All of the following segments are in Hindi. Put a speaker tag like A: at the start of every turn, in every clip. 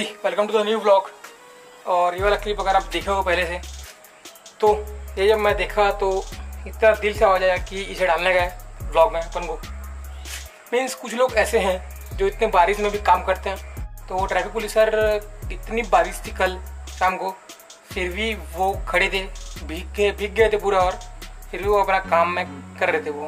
A: Ji, welcome to the new vlog. और ये वाला क्लिप अगर आप देखे हो पहले से, तो ये जब मैं देखा तो इतना दिल से आवाज आया कि इसे डालने का है व्लॉग में अपन को। मीन्स कुछ लोग ऐसे हैं जो इतने बारिश में भी काम करते हैं। तो ट्रैफिक पुलिस सर, इतनी बारिश थी कल शाम को, फिर भी वो खड़े थे, भीग गए थे पूरा, और फिर भी वो अपना काम में कर रहे थे वो।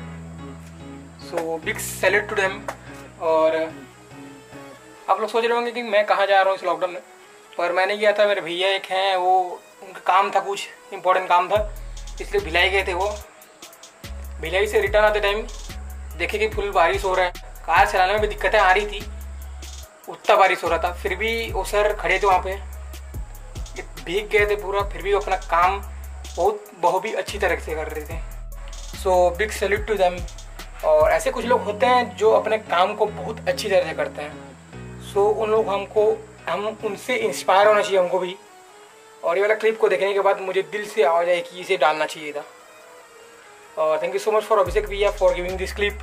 A: So big salute to them. और आप लोग सोच रहे होंगे कि मैं कहाँ जा रहा हूँ इस लॉकडाउन में, पर मैंने गया था, मेरे भैया एक हैं, वो उनका काम था, कुछ इम्पोर्टेंट काम था, इसलिए भिलाई गए थे वो। भिलाई से रिटर्न आते टाइम देखे कि फुल बारिश हो रहा है, कार चलाने में भी दिक्कतें आ रही थी, उतना बारिश हो रहा था, फिर भी वो सर खड़े थे वहाँ पे, भीग गए थे पूरा, फिर भी वो अपना काम बहुत भी अच्छी तरह से कर रहे थे। So big salute to them. और ऐसे कुछ लोग होते हैं जो अपने काम को बहुत अच्छी तरह से करते हैं। सो उन लोग हम उनसे इंस्पायर होना चाहिए हमको भी। और ये वाला क्लिप को देखने के बाद मुझे दिल से आवाज़ आई कि इसे डालना चाहिए था। और thank you so much for Abhishek भैया फॉर गिविंग दिस क्लिप।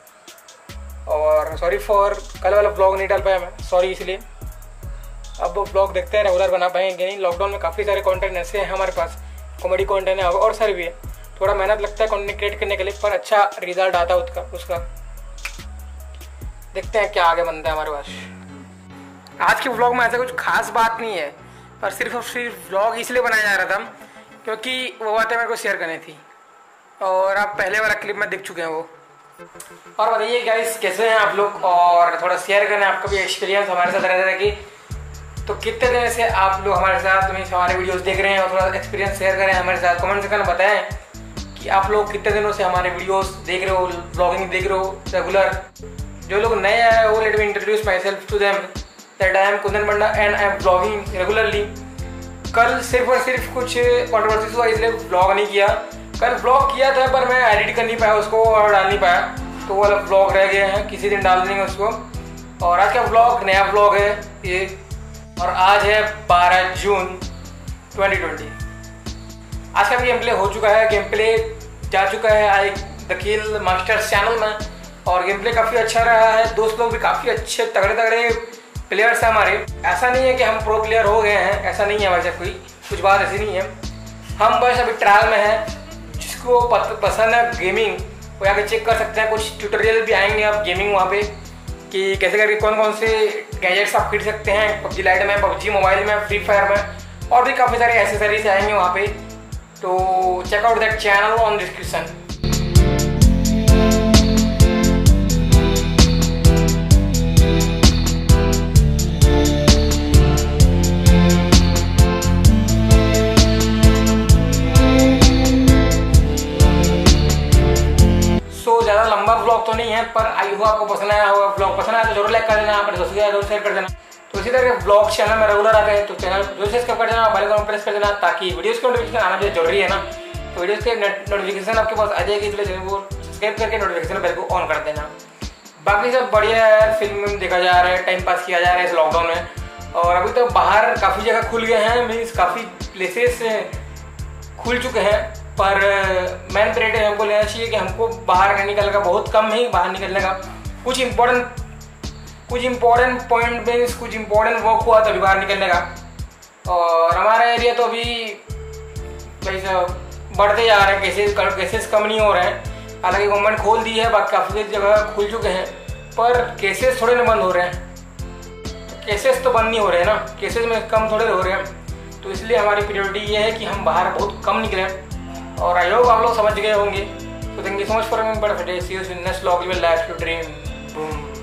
A: और सॉरी फॉर कल वाला ब्लॉग नहीं डाल पाया मैं, सॉरी। इसलिए अब वो ब्लॉग देखते हैं, रेगुलर बना पाएंगे नहीं। लॉकडाउन में काफ़ी सारे कंटेंट ऐसे हैं हमारे पास, कॉमेडी कंटेंट है और सारे भी है। थोड़ा मेहनत लगता है कंटेंट क्रिएट करने के लिए, पर अच्छा रिजल्ट आता है उसका। देखते हैं क्या आगे बनता है हमारे पास। आज के व्लॉग में ऐसा कुछ खास बात नहीं है, पर सिर्फ और सिर्फ व्लॉग इसलिए बनाया जा रहा था क्योंकि वो बातें मेरे को शेयर करनी थी, और आप पहले वाला क्लिप में देख चुके हैं वो। और बताइए गाइस, कैसे हैं आप लोग, और थोड़ा शेयर करें आपका भी एक्सपीरियंस हमारे साथ रहता है कि तो कितने दिन से आप लोग हमारे साथ हमारे वीडियोस देख रहे हैं, और थोड़ा एक्सपीरियंस शेयर करें हमारे साथ। कमेंट सेक्शन में बताएं कि आप लोग कितने दिनों से हमारे वीडियोस देख रहे हो, ब्लॉगिंग देख रहे हो रेगुलर। जो लोग नए आए हो, let me introduce myself to them that I am Kundan Banda and I am blogging regularly. कल सिर्फ और सिर्फ कुछ कॉन्ट्रोवर्सीज हुआ, इसलिए ब्लॉग नहीं किया। कल ब्लॉग किया था पर मैं एडिट कर नहीं पाया उसको और डाल नहीं पाया, तो वो वाला ब्लॉग रह गए हैं, किसी दिन डाल देंगे उसको। और आज का ब्लॉग नया ब्लॉग है ये, और आज है 12 जून 2020। आज का भी गेम प्ले हो चुका है, गेम प्ले जा चुका है आई दकील मास्टर्स चैनल में, और गेम प्ले काफ़ी अच्छा रहा है। दोस्त लोग भी काफ़ी अच्छे तगड़े प्लेयर्स हैं हमारे। ऐसा नहीं है कि हम प्रो प्लेयर हो गए हैं, ऐसा नहीं है वैसे, कुछ बात ऐसी नहीं है। हम बस अभी ट्रायल में हैं। जिसको पसंद है गेमिंग वो आके चेक कर सकते हैं, कुछ ट्यूटोरियल भी आएंगे अब गेमिंग वहाँ पे, कि कैसे करके कौन कौन से गैजेट्स आप खरीद सकते हैं पबजी लाइट में, पबजी मोबाइल में, फ्री फायर में, और भी काफ़ी सारे एसेसरीज आएंगे वहाँ पे। तो check out that channel on description. ज़्यादा लंबा ब्लॉग तो नहीं है, पर आई हो आपको पसंद आया होगा। ब्लॉग पसंद आया तो जरूर लाइक कर देना, अपने दोस्तों के जरूर शेयर कर देना। तो इसी तरह के ब्लॉग चैनल में रेगुलर आते हैं, तो चैनल जरूर सब्सक्राइब कर देना, बेल आइकन प्रेस कर देना, ताकि वीडियोस की नोटिफिकेशन आना जो जरूरी है ना। तो वीडियोस के नोटिफिकेशन आपके पास आ जाएगी, इसलिए चैनल को सब्सक्राइब करके नोटिफिकेशन बेल को ऑन कर देना। बाकी सब बढ़िया है, फिल्म देखा जा रहा है, टाइम पास किया जा रहा है इस लॉकडाउन में। और अभी तो बाहर काफ़ी जगह खुल गए हैं, मीन्स काफ़ी प्लेसेस खुल चुके हैं, पर मेन प्रायोरिटी हमको लेना चाहिए कि हमको बाहर निकलने का बहुत कम ही बाहर निकलने का। कुछ इंपॉर्टेंट पॉइंट में कुछ इंपॉर्टेंट वर्क हुआ तभी बाहर निकलने का। और हमारा एरिया तो अभी वैसे बढ़ते जा रहे हैं, केसेस कम नहीं हो रहे हैं। हालांकि गवर्नमेंट खोल दी है, बाकी काफ़ी जगह खुल चुके हैं, पर केसेस थोड़े ना बंद हो रहे हैं। केसेस तो बंद नहीं हो रहे हैं ना, केसेस में कम थोड़े हो रहे हैं। तो इसलिए हमारी प्रायोरिटी ये है कि हम बाहर बहुत कम निकलें, और आई होप आप लोग समझ गए होंगे। तो thank you so much for see you in next vlog, you will life to dream boom.